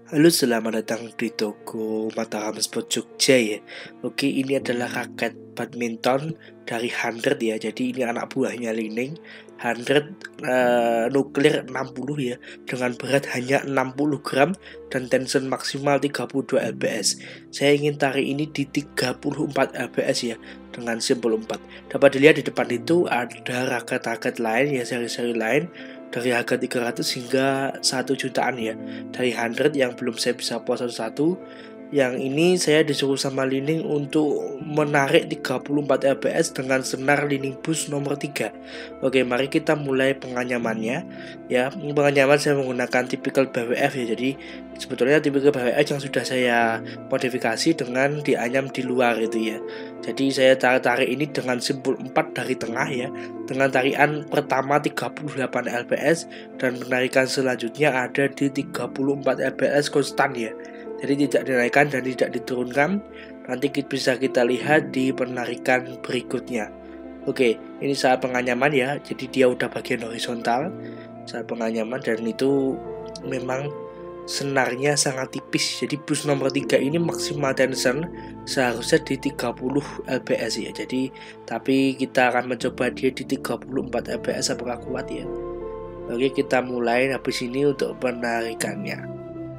Halo, selamat datang di toko Mataram Sport Jogja ya. Oke, ini adalah raket badminton dari 100 ya. Jadi ini anak buahnya Li-Ning. 100 nuklir 60 ya, dengan berat hanya 60 gram dan tension maksimal 32 lbs. Saya ingin tarik ini di 34 lbs ya, dengan simbol 4. Dapat dilihat di depan itu ada raket-raket lain ya, seri-seri lain dari harga 300 hingga 1 jutaan ya, dari 100 yang belum saya bisa pos satu-satu. Yang ini saya disuruh sama Li-Ning untuk menarik 34 lbs dengan senar Li-Ning Boost nomor 3. Oke, mari kita mulai penganyamannya ya. Penganyaman saya menggunakan tipikal BWF ya. Jadi sebetulnya tipikal BWF yang sudah saya modifikasi dengan dianyam di luar itu ya. Jadi saya tarik ini dengan simbol 4 dari tengah ya, dengan tarikan pertama 38 lbs dan penarikan selanjutnya ada di 34 lbs konstan ya. Jadi tidak dinaikkan dan tidak diturunkan. Nanti bisa kita lihat di penarikan berikutnya. Oke, ini saat penganyaman ya. Jadi dia udah bagian horizontal saat penganyaman, dan itu memang senarnya sangat tipis. Jadi boost nomor 3 ini maksimal tension seharusnya di 30 lbs ya. Jadi tapi kita akan mencoba dia di 34 lbs apakah kuat ya. Oke, kita mulai habis ini untuk penarikannya.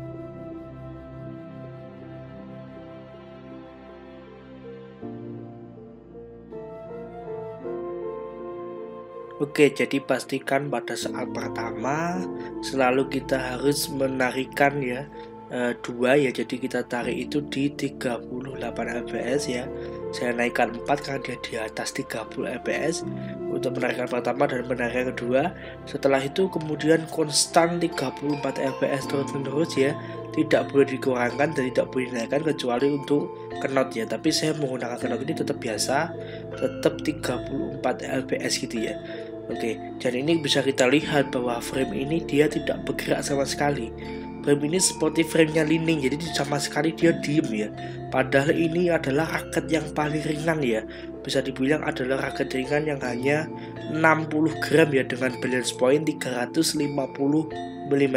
Oke, jadi pastikan pada saat pertama selalu kita harus menarikan ya, 2 ya. Jadi kita tarik itu di 38 lbs ya. Saya naikkan 4 karena dia di atas 30 lbs untuk penarikan pertama dan penarikan kedua. Setelah itu kemudian konstan 34 lbs terus-menerus ya. Tidak boleh dikurangkan dan tidak boleh dinaikkan kecuali untuk knot ya. Tapi saya menggunakan knot ini tetap biasa, tetap 34 lbs gitu ya. Oke, dan ini bisa kita lihat bahwa frame ini dia tidak bergerak sama sekali. Frame ini seperti framenya Li-Ning, jadi sama sekali dia diem ya. Padahal ini adalah raket yang paling ringan ya. Bisa dibilang adalah raket ringan yang hanya 60 gram ya, dengan balance point 350 mm.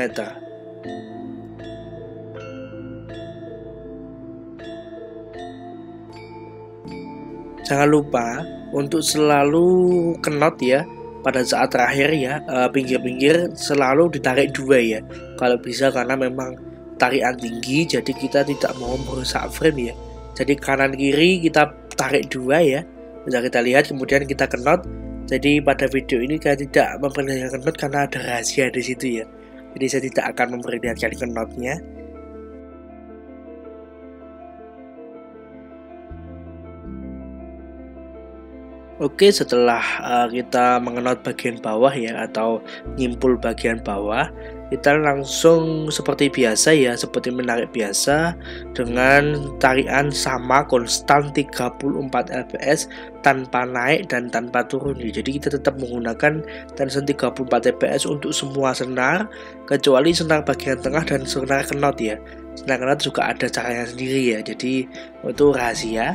Jangan lupa untuk selalu knot ya. Pada saat terakhir ya, pinggir-pinggir selalu ditarik 2 ya, kalau bisa, karena memang tarikan tinggi jadi kita tidak mau merusak frame ya. Jadi kanan kiri kita tarik 2 ya, bisa kita lihat, kemudian kita knot. Jadi pada video ini saya tidak memperlihatkan knot karena ada rahasia di situ ya. Jadi saya tidak akan memperlihatkan knotnya. Oke, setelah kita mengenot bagian bawah ya, atau nyimpul bagian bawah, kita langsung seperti biasa ya, seperti menarik biasa dengan tarikan sama konstan 34 lbs tanpa naik dan tanpa turun ya. Jadi kita tetap menggunakan tension 34 lbs untuk semua senar kecuali senar bagian tengah dan senar knot ya. Senar knot juga ada caranya sendiri ya, jadi itu rahasia.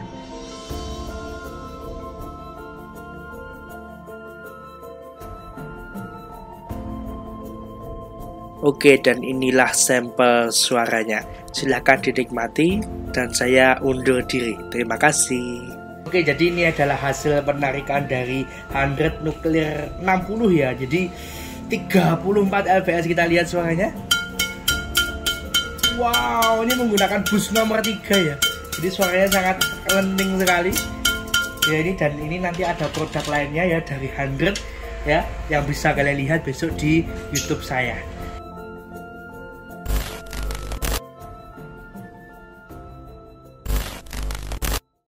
Oke, dan inilah sampel suaranya. Silahkan dinikmati dan saya undur diri. Terima kasih. Oke, jadi ini adalah hasil penarikan dari 100 nuklir 60 ya. Jadi 34 lbs, kita lihat suaranya. Wow, ini menggunakan boost nomor 3 ya. Jadi suaranya sangat lenting sekali. Ya, ini dan ini nanti ada produk lainnya ya dari 100 ya, yang bisa kalian lihat besok di YouTube saya.